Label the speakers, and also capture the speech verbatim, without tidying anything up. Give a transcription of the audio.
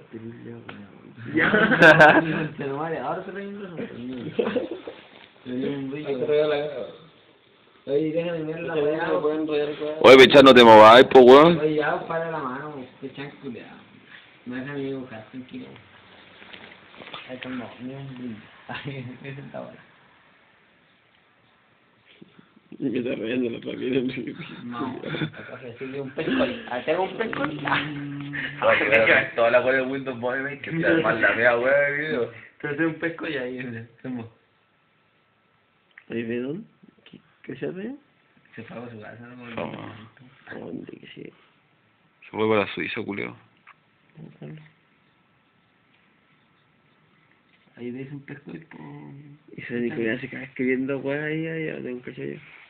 Speaker 1: terrible, weón.
Speaker 2: Ya.
Speaker 1: Ahora se lo ingreso. Le dio un brillo.
Speaker 3: Hay que regar la cara.
Speaker 1: Oye, déjame ver la weá.
Speaker 3: No pueden rayar weá.
Speaker 2: Oye, Pechán, no te mováis, po, weón.
Speaker 1: Oye, ya, para la mano, que chan culeado. Me dejan dibujar, tranquilo. Ahí está, no, ni un brillo. Ahí, ese está bueno.
Speaker 3: Me está rayando la papel.
Speaker 1: No, acá decirle un pescoy. Ah, tengo un pescoy.
Speaker 2: Oye, pero toda la weá de Windows Mobile, que está mal la mea, weá, de video.
Speaker 1: Pero tengo un pescoy ahí, mira. Somos.
Speaker 3: ¿Ahí de dónde? ¿Qué, qué se hace?
Speaker 1: Se fue a su casa, ¿no?
Speaker 3: ¿A dónde? ¿Qué se
Speaker 2: Se fue para Suiza, culeo.
Speaker 1: Ahí ves un pescoy, pues.
Speaker 3: Y se Nicolás se queda escribiendo weá ahí, ahí, de un cacho yo.